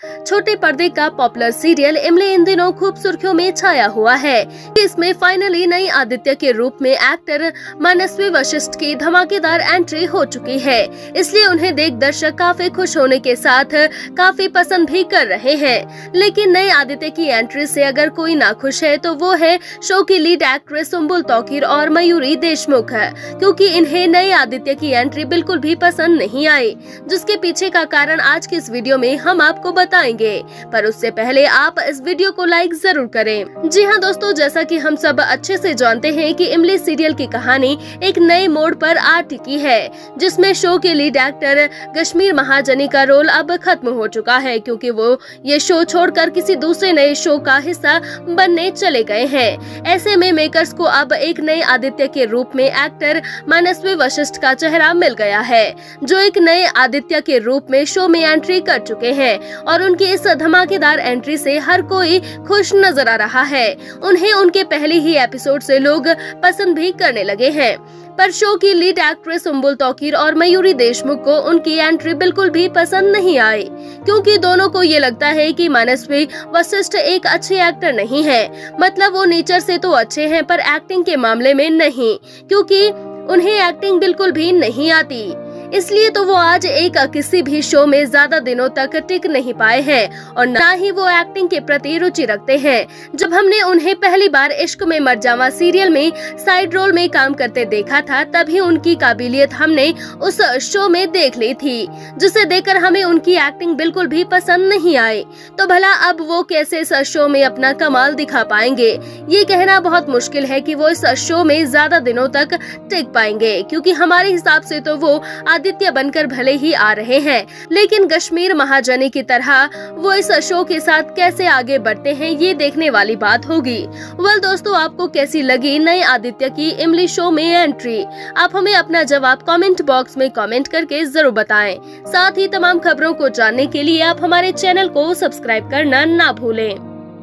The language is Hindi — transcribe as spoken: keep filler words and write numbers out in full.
छोटे पर्दे का पॉपुलर सीरियल इमली इन दिनों खूब सुर्खियों में छाया हुआ है। इसमें फाइनली नई आदित्य के रूप में एक्टर मनस्वी वशिष्ठ की धमाकेदार एंट्री हो चुकी है, इसलिए उन्हें देख दर्शक काफी खुश होने के साथ काफी पसंद भी कर रहे हैं। लेकिन नई आदित्य की एंट्री से अगर कोई नाखुश है तो वो है शो की लीड एक्ट्रेस सुम्बुल तौकीर और मयूरी देशमुख, क्योंकि इन्हें नई आदित्य की एंट्री बिल्कुल भी पसंद नहीं आई, जिसके पीछे का कारण आज की इस वीडियो में हम आपको बताएंगे। पर उससे पहले आप इस वीडियो को लाइक जरूर करें। जी हाँ दोस्तों, जैसा कि हम सब अच्छे से जानते हैं कि इमली सीरियल की कहानी एक नए मोड़ पर आ टिकी है, जिसमें शो के लीड एक्टर कश्मीर महाजनी का रोल अब खत्म हो चुका है, क्योंकि वो ये शो छोड़कर किसी दूसरे नए शो का हिस्सा बनने चले गए हैं। ऐसे में मेकर्स को अब एक नए आदित्य के रूप में एक्टर मनस्वी वशिष्ठ का चेहरा मिल गया है, जो एक नए आदित्य के रूप में शो में एंट्री कर चुके हैं और उनकी इस धमाकेदार एंट्री से हर कोई खुश नजर आ रहा है। उन्हें उनके पहले ही एपिसोड से लोग पसंद भी करने लगे हैं। पर शो की लीड एक्ट्रेस सुम्बुल तौकीर और मयूरी देशमुख को उनकी एंट्री बिल्कुल भी पसंद नहीं आई, क्योंकि दोनों को ये लगता है कि मनस्वी वशिष्ठ एक अच्छे एक्टर नहीं है। मतलब वो नेचर से तो अच्छे हैं पर एक्टिंग के मामले में नहीं, क्योंकि उन्हें एक्टिंग बिल्कुल भी नहीं आती। इसलिए तो वो आज एक किसी भी शो में ज्यादा दिनों तक टिक नहीं पाए हैं और न ही वो एक्टिंग के प्रति रुचि रखते हैं। जब हमने उन्हें पहली बार इश्क में मर जावा सीरियल में साइड रोल में काम करते देखा था, तभी उनकी काबिलियत हमने उस शो में देख ली थी, जिसे देखकर हमें उनकी एक्टिंग बिल्कुल भी पसंद नहीं आई। तो भला अब वो कैसे इस शो में अपना कमाल दिखा पाएंगे, ये कहना बहुत मुश्किल है कि वो इस शो में ज्यादा दिनों तक टिक पाएंगे, क्योंकि हमारे हिसाब से तो वो आदित्य बनकर भले ही आ रहे हैं, लेकिन कश्मीर महाजनी की तरह वो इस शो के साथ कैसे आगे बढ़ते हैं, ये देखने वाली बात होगी। वेल दोस्तों, आपको कैसी लगी नए आदित्य की इमली शो में एंट्री? आप हमें अपना जवाब कमेंट बॉक्स में कमेंट करके जरूर बताएं। साथ ही तमाम खबरों को जानने के लिए आप हमारे चैनल को सब्सक्राइब करना ना भूलें।